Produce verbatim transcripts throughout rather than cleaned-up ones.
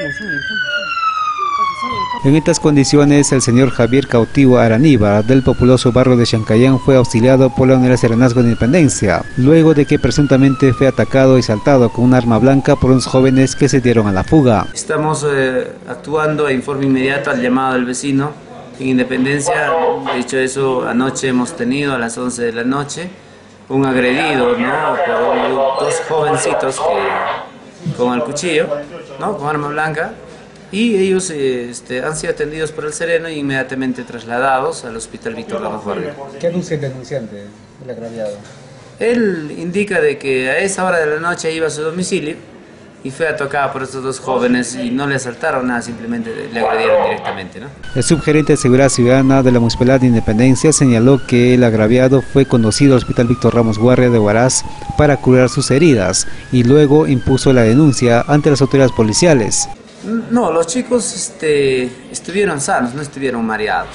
En estas condiciones, el señor Javier Cautivo Araníbar, del populoso barrio de Chancayán, fue auxiliado por la Unidad de Serenazgo de Independencia, luego de que presuntamente fue atacado y saltado con un arma blanca por unos jóvenes que se dieron a la fuga. Estamos eh, actuando a informe inmediato al llamado del vecino en Independencia. De hecho, eso anoche hemos tenido a las once de la noche un agredido, ¿no?, por dos jovencitos que, con el cuchillo, ¿no?, con arma blanca. Y ellos este, han sido atendidos por el Sereno e inmediatamente trasladados al Hospital Víctor Ramos Guardia. ¿Qué anuncia el denunciante, el agraviado? Él indica de que a esa hora de la noche iba a su domicilio y fue atacado por estos dos jóvenes y no le asaltaron nada, simplemente le agredieron directamente, ¿no? El subgerente de Seguridad Ciudadana de la Municipalidad de Independencia señaló que el agraviado fue conducido al Hospital Víctor Ramos Guardia de Huaraz para curar sus heridas y luego impuso la denuncia ante las autoridades policiales. No, los chicos este, estuvieron sanos, no estuvieron mareados.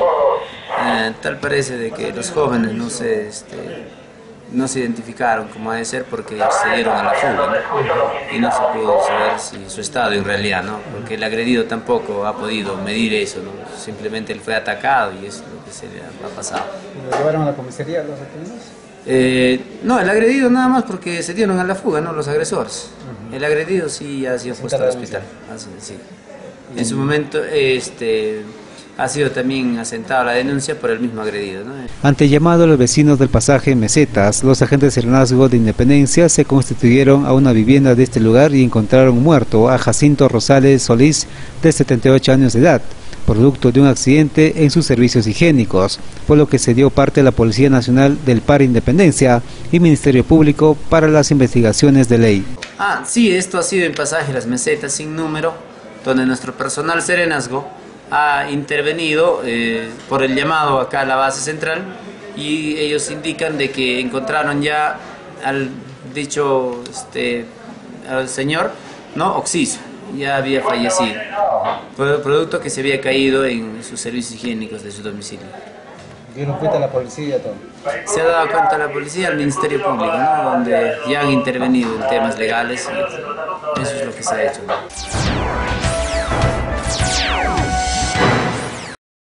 Eh, tal parece de que los jóvenes no se, este, no se identificaron como debe ser porque se dieron a la fuga, ¿no? Y no se pudo saber si su estado en realidad, ¿no? Porque el agredido tampoco ha podido medir eso, ¿no? Simplemente él fue atacado y eso es lo que se le ha pasado. ¿Lo llevaron a la comisaría los detenidos? Eh, no, el agredido nada más porque se dieron a la fuga, ¿no?, los agresores. Uh-huh. El agredido sí ha sido puesto al hospital. Así, sí. Uh-huh. En su momento este, ha sido también asentada la denuncia por el mismo agredido, ¿no? Ante llamado a los vecinos del pasaje Mesetas, los agentes de Serenazgo de Independencia se constituyeron a una vivienda de este lugar y encontraron muerto a Jacinto Rosales Solís, de setenta y ocho años de edad, producto de un accidente en sus servicios higiénicos, por lo que se dio parte a la Policía Nacional del Par Independencia y Ministerio Público para las investigaciones de ley. Ah, sí, esto ha sido en pasaje Las Mesetas sin número, donde nuestro personal Serenazgo ha intervenido eh, por el llamado acá a la base central y ellos indican de que encontraron ya al dicho este, al señor, ¿no?, Oxiso. Ya había fallecido, producto que se había caído en sus servicios higiénicos de su domicilio. ¿Dieron cuenta a la policía todo? Se ha dado cuenta a la policía, al Ministerio Público, ¿no?, donde ya han intervenido en temas legales y eso es lo que se ha hecho, ¿no?